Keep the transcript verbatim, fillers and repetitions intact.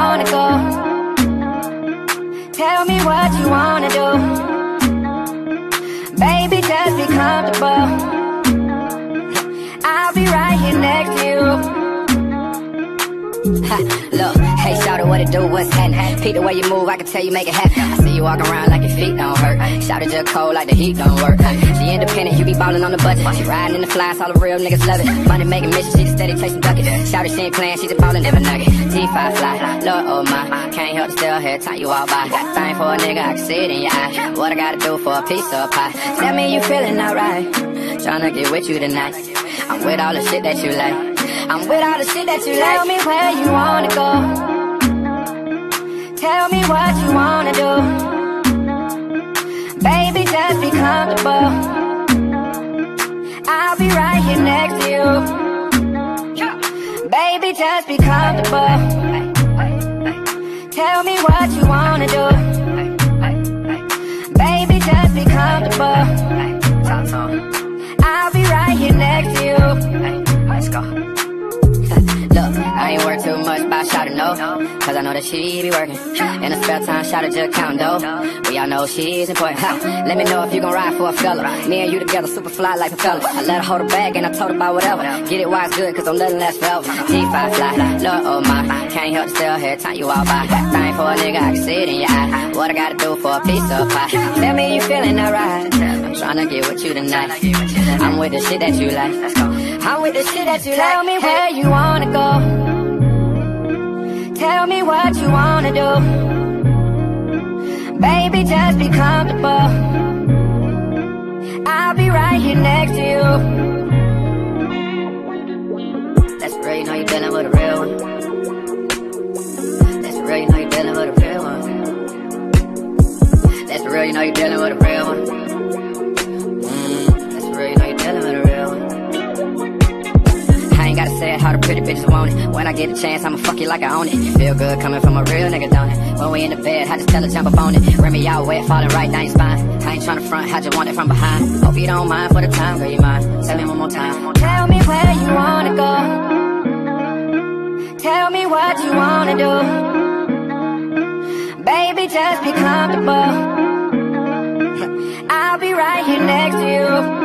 wanna go. Tell me what you wanna do. Baby, just be comfortable. I'll be right here next to you. Ha, look, hey, shout what it do, what's happening? Peep the way you move, I can tell you make it happen. I see you walking around like your feet don't hurt. Shout it just cold like the heat don't work. She independent, you be ballin' on the budget. She riding in the flies, all the real niggas love it. Money making mission, she just steady chasing bucket. Shout it, she ain't playing, she just ballin' never nugget. G five fly, Lord oh my, can't help to still hear time you all by. Got time for a nigga, I can see it in your eye. What I gotta do for a piece of pie? Tell me you feeling alright. Tryna get with you tonight. I'm with all the shit that you like. I'm with all the shit that you like. Tell me where you wanna go. Tell me what you wanna do. Baby, just be comfortable. I'll be right here next to you. Baby, just be comfortable. Tell me what you wanna do. Baby, just be comfortable. I'll be right here next to you. Let's go. Look, I ain't worried too much about shawty, no. Cause I know that she be working. In the spare time, shawty just counting dough. We all know she's important. Ha, let me know if you gon' ride for a fella. Me and you together, super fly like a fella. I let her hold her bag and I told her about whatever. Get it while it's good, cause I'm letting last forever. G five fly, Lord oh my, can't help to still hear time you all by. Got time for a nigga, I can see it in your eye. What I gotta do for a piece of pie? Tell me you feeling alright. I'm tryna get with you tonight. I'm with the shit that you like. I'm with the shit that you like. Tell me where you wanna go. Tell me what you wanna do. Baby, just be comfortable. I'll be right here next to you. That's real, you know you're dealing with a real one. That's real, you know you're dealing with a real one. That's real, you know you're dealing with a real one. Mm, that's real, you know you're dealing with a real one. I ain't gotta say it, how the pretty bitches want it. When I get a chance, I'ma fuck you like I own it. Feel good coming from a real nigga, don't it? When we in the bed, I just tell her jump up on it. Rim me out wet, falling right down your spine. I ain't tryna front, I just want it from behind. Hope you don't mind for the time, girl, you mind. Tell me one more time. Tell me where you wanna go. Tell me what you wanna do. Baby, just be comfortable. I'll be right here next to you.